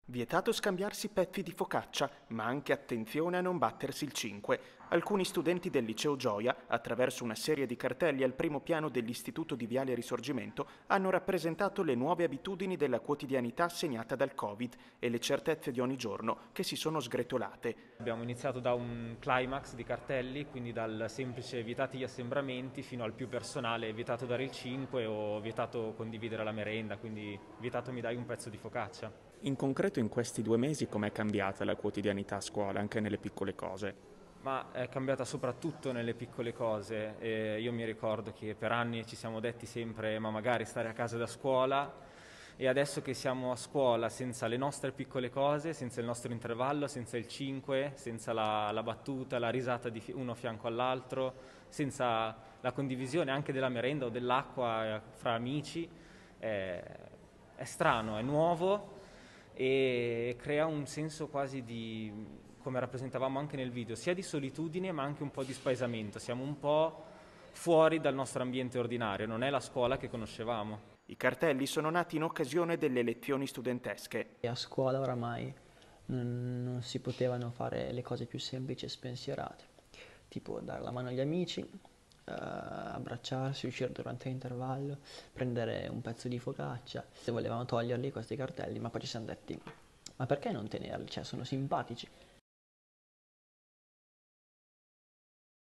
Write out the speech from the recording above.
Vietato scambiarsi pezzi di focaccia, ma anche attenzione a non battersi il 5. Alcuni studenti del liceo Gioia, attraverso una serie di cartelli al primo piano dell'Istituto di Viale Risorgimento, hanno rappresentato le nuove abitudini della quotidianità segnata dal Covid e le certezze di ogni giorno che si sono sgretolate. Abbiamo iniziato da un climax di cartelli, quindi dal semplice vietati gli assembramenti fino al più personale, vietato dare il 5 o vietato condividere la merenda, quindi vietato mi dai un pezzo di focaccia. In concreto in questi 2 mesi com'è cambiata la quotidianità a scuola, anche nelle piccole cose? Ma è cambiata soprattutto nelle piccole cose. Io mi ricordo che per anni ci siamo detti sempre ma magari stare a casa da scuola, e adesso che siamo a scuola senza le nostre piccole cose, senza il nostro intervallo, senza il 5, senza la battuta, la risata di uno a fianco all'altro, senza la condivisione anche della merenda o dell'acqua fra amici, è strano, è nuovo e crea un senso quasi di, come rappresentavamo anche nel video, sia di solitudine ma anche un po' di spaesamento. Siamo un po' fuori dal nostro ambiente ordinario, non è la scuola che conoscevamo. I cartelli sono nati in occasione delle elezioni studentesche. E a scuola oramai non si potevano fare le cose più semplici e spensierate, tipo dare la mano agli amici, abbracciarsi, uscire durante l'intervallo, prendere un pezzo di focaccia. Se volevano toglierli questi cartelli, ma poi ci siamo detti, ma perché non tenerli? Cioè, sono simpatici.